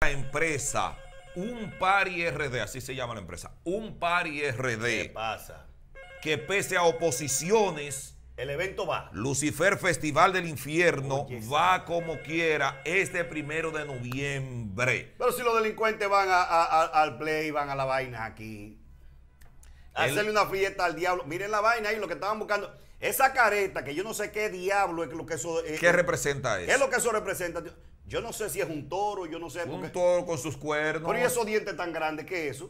empresa Un Party RD, así se llama la empresa, Un Party RD. ¿Qué pasa? Que pese a oposiciones, el evento va. Lucifer Festival del Infierno va como quiera este 1 de noviembre. Pero si los delincuentes van al play, van a la vaina aquí. Hacerle una fiesta al diablo. Miren la vaina ahí, lo que estaban buscando. Esa careta, que yo no sé qué diablo es lo que eso es. ¿Qué representa eso? ¿Qué es lo que eso representa? Yo no sé si es un toro, yo no sé. Un toro con sus cuernos. Pero ¿y esos dientes tan grandes? ¿Qué es eso?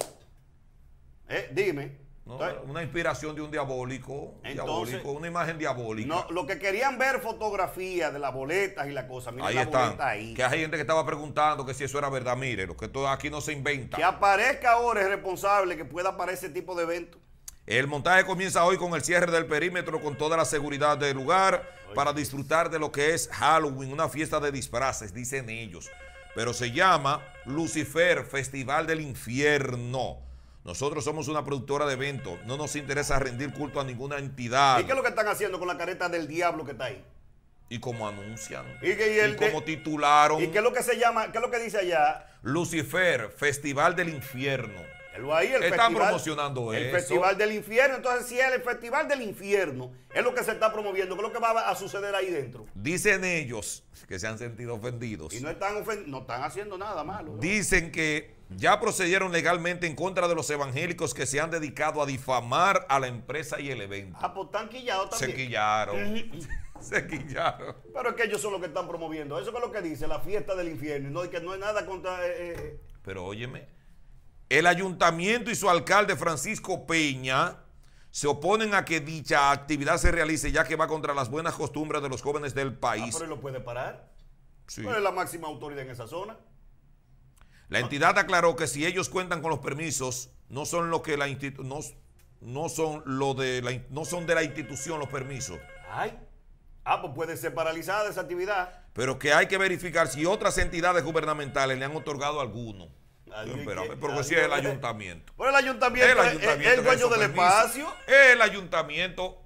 Dime. No, una inspiración de un diabólico, una imagen diabólica. No, lo que querían ver fotografías de las boletas y la cosa. Miren ahí la están. boleta ahí. Que hay gente que estaba preguntando que si eso era verdad. Mire, lo que todo aquí no se inventa. Que aparezca ahora es responsable que pueda para ese tipo de eventos. El montaje comienza hoy con el cierre del perímetro con toda la seguridad del lugar para disfrutar de lo que es Halloween, una fiesta de disfraces, dicen ellos. Pero se llama Lucifer Festival del Infierno. Nosotros somos una productora de eventos, no nos interesa rendir culto a ninguna entidad. ¿Y qué es lo que están haciendo con la careta del diablo que está ahí? Y como anuncian. Y como titularon. ¿Y qué es lo que se llama? ¿Qué es lo que dice allá? Lucifer, Festival del Infierno. Ahí están promocionando el Festival del Infierno. Entonces, si es el Festival del Infierno, es lo que se está promoviendo. ¿Qué es lo que va a suceder ahí dentro? Dicen ellos que se han sentido ofendidos. Y no están haciendo nada malo, ¿no? Dicen que ya procedieron legalmente en contra de los evangélicos que se han dedicado a difamar a la empresa y el evento. Ah, pues están quillados también. Se quillaron. Se quillaron. Pero es que ellos son los que están promoviendo. Eso es lo que dice la fiesta del infierno. Y no, que no es nada contra... Pero óyeme, el ayuntamiento y su alcalde Francisco Peña se oponen a que dicha actividad se realice, ya que va contra las buenas costumbres de los jóvenes del país. Pero él lo puede parar. Sí. Pero es la máxima autoridad en esa zona. La entidad aclaró que si ellos cuentan con los permisos, no son lo que no son de la institución los permisos. Pues puede ser paralizada esa actividad. Pero que hay que verificar si otras entidades gubernamentales le han otorgado alguno. Pero si es el ayuntamiento. Pero el ayuntamiento es el dueño del espacio. El ayuntamiento.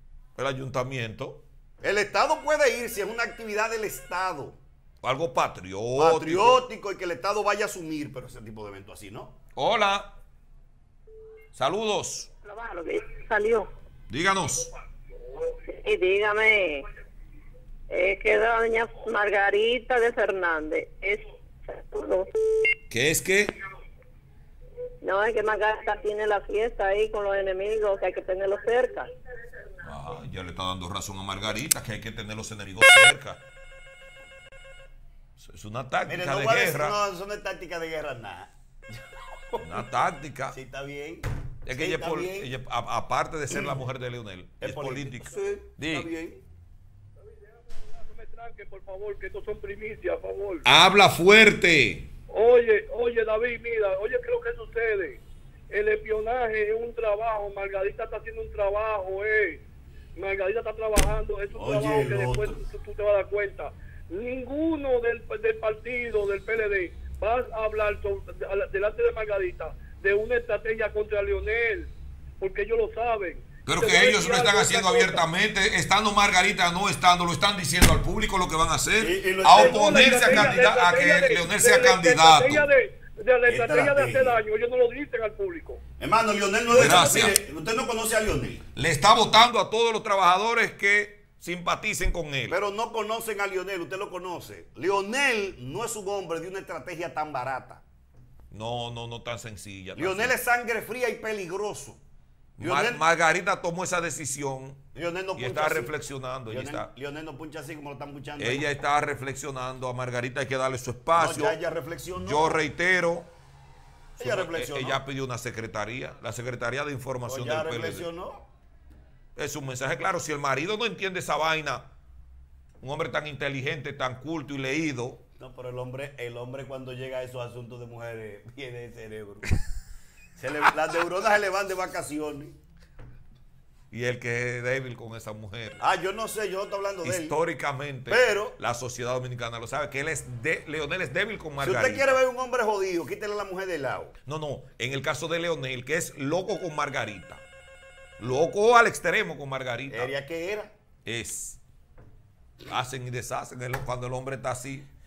El Estado puede ir si es una actividad del Estado. Algo patriótico. Y que el Estado vaya a asumir, pero ese tipo de evento así, ¿no? Hola. Saludos. Salió. Díganos. Y dígame, que doña Margarita de Fernández es... ¿Qué es qué? No, es que Margarita tiene la fiesta ahí con los enemigos, que hay que tenerlos cerca. Ya le está dando razón a Margarita, que hay que tener los enemigos cerca. Es una táctica de guerra. No, eso no es táctica de guerra, nada. Una táctica. Sí, está bien. Es que ella, aparte de ser la mujer de Leonel, es política. Sí, está bien. No me tranquen, por favor, que estos son primicias, a favor. Habla fuerte. Oye, David, mira, oye, ¿qué es lo que sucede? El espionaje es un trabajo, Margarita está haciendo un trabajo, Margarita está trabajando, es un trabajo que después tú te vas a dar cuenta. Ninguno del partido, del PLD, va a hablar delante de Margarita de una estrategia contra Leonel, porque ellos lo saben. Pero que ellos lo están haciendo abiertamente, estando Margarita, no estando, lo están diciendo al público lo que van a hacer, a oponerse a que Leonel sea candidato. De la estrategia de hacer daño, ellos no lo dicen al público. Hermano, Leonel no es... Usted no conoce a Leonel. Le está votando a todos los trabajadores que simpaticen con él. Pero no conocen a Leonel, usted lo conoce. Leonel no es un hombre de una estrategia tan barata. No tan sencilla. Leonel es sangre fría y peligroso. Margarita tomó esa decisión y está reflexionando. Leonel no puncha así como lo están punchando. Ella está reflexionando. A Margarita hay que darle su espacio. No, ella reflexionó. Yo reitero. Ella reflexionó. Ella pidió una secretaría, la Secretaría de Información del PLD. Reflexionó. Es un mensaje claro. Si el marido no entiende esa vaina, un hombre tan inteligente, tan culto y leído. No, pero el hombre cuando llega a esos asuntos de mujeres viene de cerebro. Las neuronas se le van de vacaciones. Y el que es débil con esa mujer. Yo no sé, yo no estoy hablando de él. Históricamente, pero la sociedad dominicana lo sabe, que Leonel es débil con Margarita. Si usted quiere ver un hombre jodido, quítele a la mujer de lado. No, en el caso de Leonel, que es loco con Margarita. Loco al extremo con Margarita. ¿Ella qué era? Hacen y deshacen cuando el hombre está así.